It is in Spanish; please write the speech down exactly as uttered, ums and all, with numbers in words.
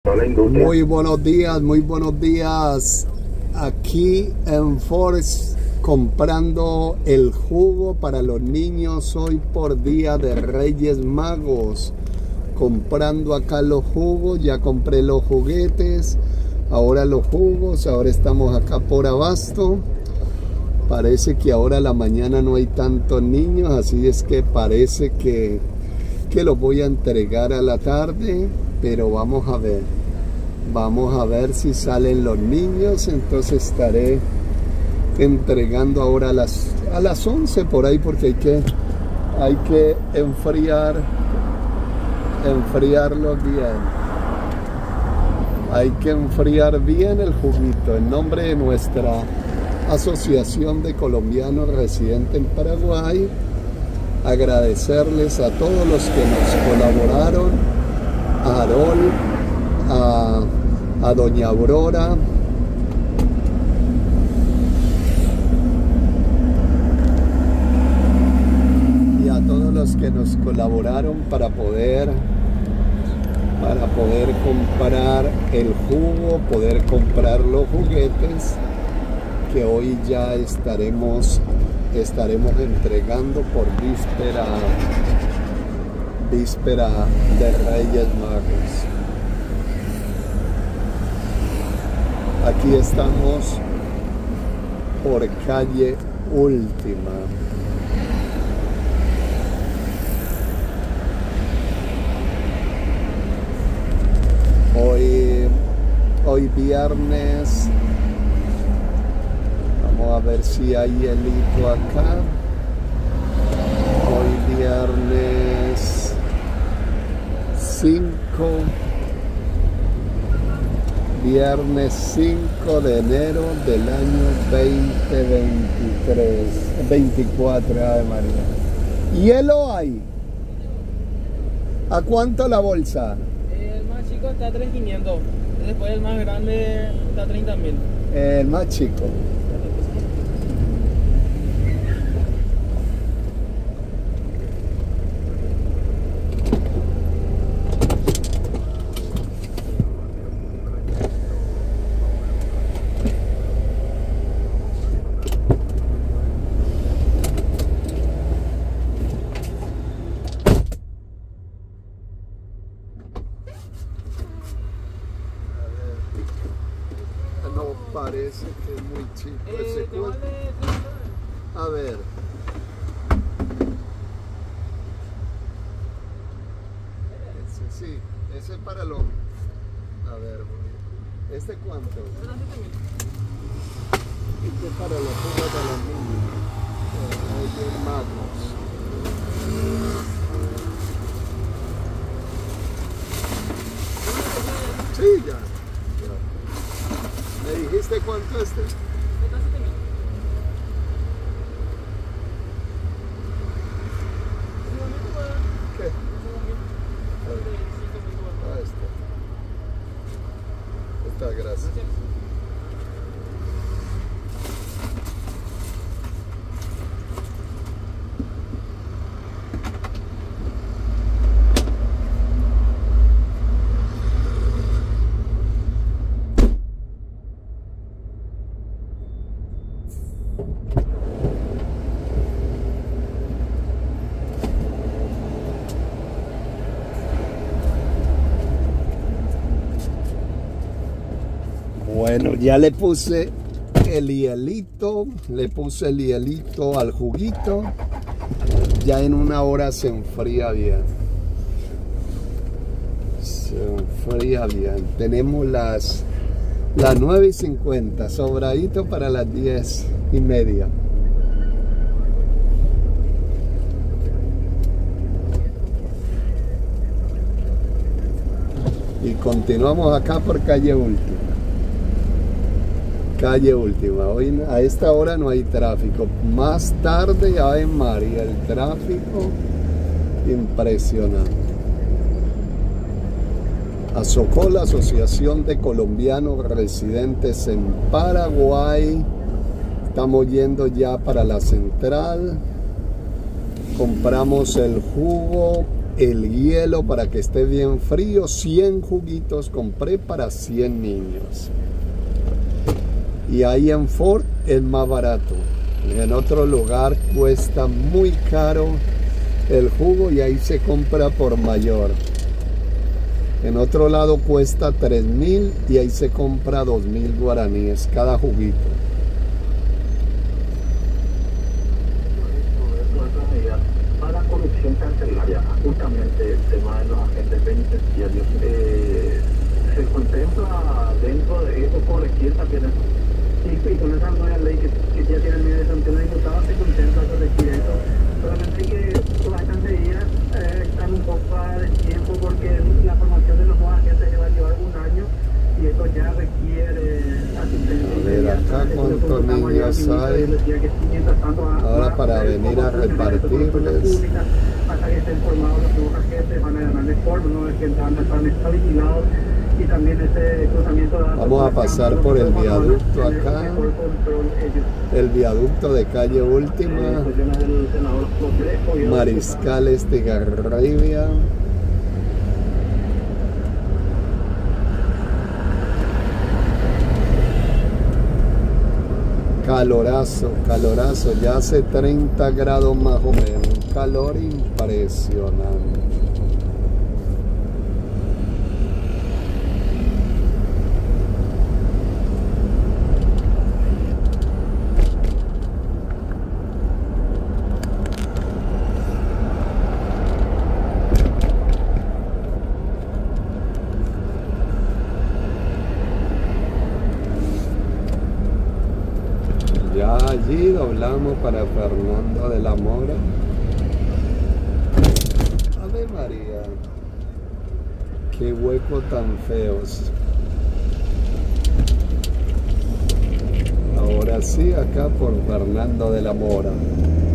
Muy buenos días, muy buenos días. Aquí en Force comprando el jugo para los niños hoy por día de Reyes Magos. Comprando acá los jugos, ya compré los juguetes, ahora los jugos, ahora estamos acá por Abasto. Parece que ahora a la mañana no hay tantos niños, así es que parece que, que los voy a entregar a la tarde, pero vamos a ver. Vamos a ver si salen los niños, entonces estaré entregando ahora a las, a las once por ahí, porque hay que, hay que enfriar, enfriarlo bien. Hay que enfriar bien el juguito. En nombre de nuestra Asociación de Colombianos Residentes en Paraguay, agradecerles a todos los que nos colaboraron, a Arol, a, a doña Aurora, y a todos los que nos colaboraron para poder para poder comprar el jugo, poder comprar los juguetes que hoy ya estaremos estaremos entregando por víspera víspera de Reyes Magos. Aquí estamos por calle Última. Hoy, hoy viernes, vamos a ver si hay hielito acá. Hoy viernes cinco, viernes cinco de enero del año veinte veintitrés, veinticuatro, Ave María. ¿Hielo hay? ¿A cuánto la bolsa? El más chico está a tres mil quinientos, después el más grande está a treinta mil. El más chico. No parece que es muy chico Eh, ese te cuerpo. vale... A ver. Ese sí, ese es para los... A ver, ¿este cuánto? Este es para los jugos de los niños. Reyes Magos. Sí, ya. ¿Me dijiste cuánto este? ¿Qué? Ah, este. Esta, gracias. Bueno, ya le puse el hielito, le puse el hielito al juguito. Ya en una hora se enfría bien. Se enfría bien. Tenemos las, las nueve y cincuenta, sobradito para las diez y media. Y continuamos acá por calle Última. Calle Última. Hoy a esta hora no hay tráfico. Más tarde, Ave María, el tráfico impresionante. ASOCOL, la Asociación de Colombianos Residentes en Paraguay. Estamos yendo ya para la central. Compramos el jugo el hielo para que esté bien frío. Cien juguitos compré para cien niños. Y ahí en Ford es más barato. En otro lugar cuesta muy caro el jugo y ahí se compra por mayor. En otro lado cuesta tres mil y ahí se compra dos mil guaraníes cada juguito. Para corrupción carcelaria, justamente el tema de los agentes penitenciarios, eh, ¿se contempla dentro de eso corregir también eso? Sí, y con esa nueva ley que, que ya tiene medio de sanción de diputados se contempla corregir eso. Solamente que las medidas eh, están un poco a tiempo porque la formación de los nuevos agentes va a llevar un año y eso ya requiere asistencia. A ver, acá cuántos niños hay. Ahora para venir a repartirles. Hasta que estén formados los nuevos agentes, van a ganarles forma, no es que están vigilados. Y también ese cruzamiento de datos. Vamos a pasar por el viaducto acá. El viaducto de calle Última. Mariscales de Garrabia. Calorazo, calorazo, ya hace treinta grados más o menos, un calor impresionante. Ya allí doblamos para Fernando de la Mora. Ave María, qué hueco tan feos. Ahora sí, acá por Fernando de la Mora.